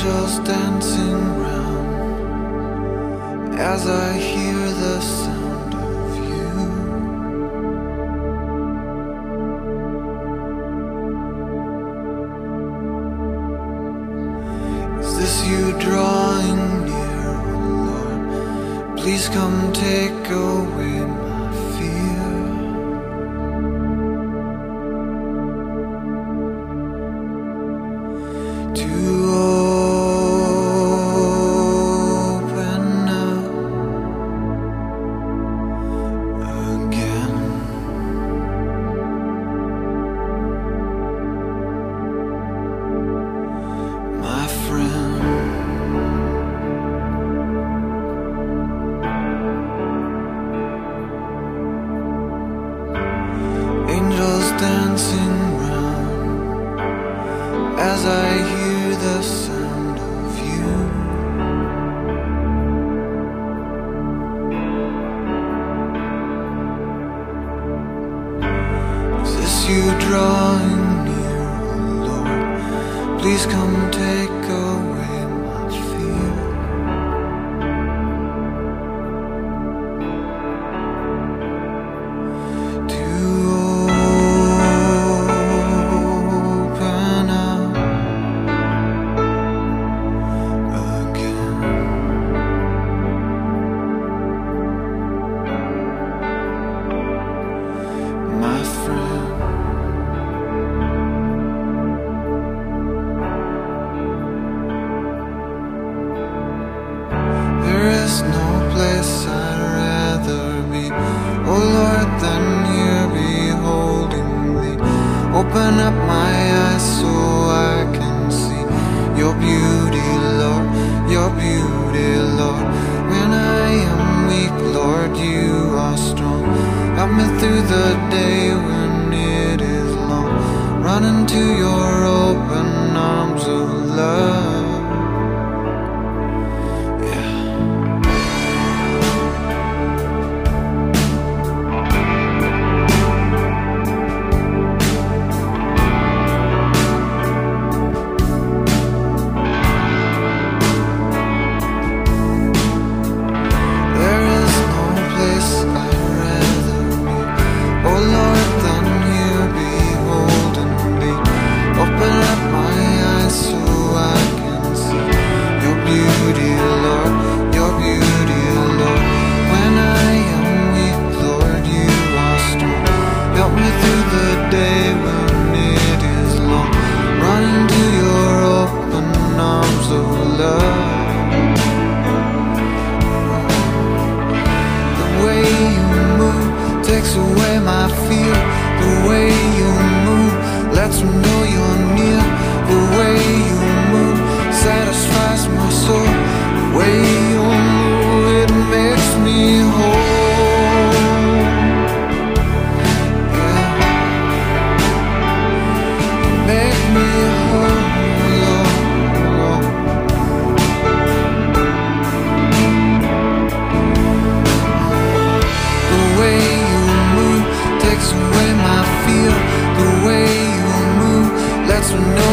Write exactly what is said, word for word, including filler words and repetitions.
Angels dancing round as I hear the sound of you. Is this you drawing near, oh Lord? Please come take away my fear. To open up again. My friend, angels dancing round as I hear the sound of you. Is this you drawing near, oh Lord? Please come take away my fear. To open up again. My friend, there is no place I'd rather be, oh Lord, than here beholding thee. Open up my eyes so I can see your beauty, Lord, your beauty, Lord. When I am weak, Lord, you are strong. Help me through the day when it is long. Run into your open arms of love. Yeah. There is no place I'd rather be, oh Lord, than here beholding thee. Open up my eyes so I can see your beauty, Lord, your beauty, Lord. When I am weak, Lord, you are strong. Help me through the day when it is long. Run into your open arms of love. The way you move takes away my fear. The way you move lets me know you're near. The way you move satisfies my soul. The way you move, it makes me whole. Yeah. You make me whole, Lord. The way you move takes away my fear. The way you move lets me know